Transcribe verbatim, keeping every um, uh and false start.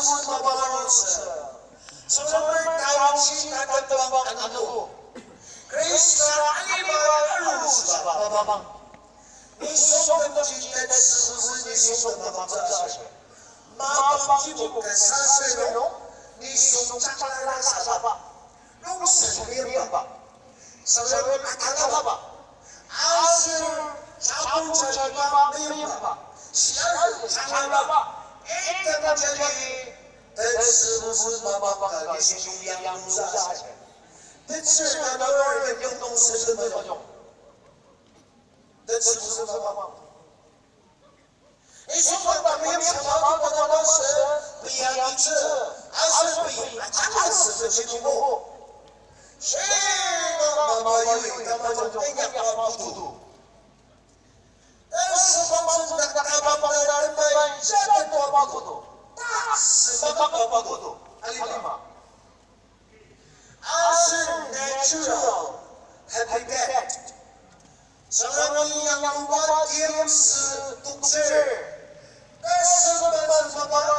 不是帮忙如此？什么感情感的帮忙安度？可以是阿里巴巴如此帮帮忙。你送的东西在是不是你送的帮忙这些？马帮吉不跟山水龙，你送张来拉萨吧，龙神面吧，什么马塔拉吧，阿是加工车车吧面吧，西安长安吧。 一个个这里，但是不是妈妈帮的兄弟养路啥些？但是那那二人用动是什么用？但是不是妈妈？你说我把没有想到过的老师不一样一次，二十不一样，二十的去读。谁妈妈有一个那种哎呀不读？ 是方方正的大方方的人们，真的多包多，大是方方包包多，阿里嘛。二是 natural happy bad， 什么一样不管天时地利，但是我们什么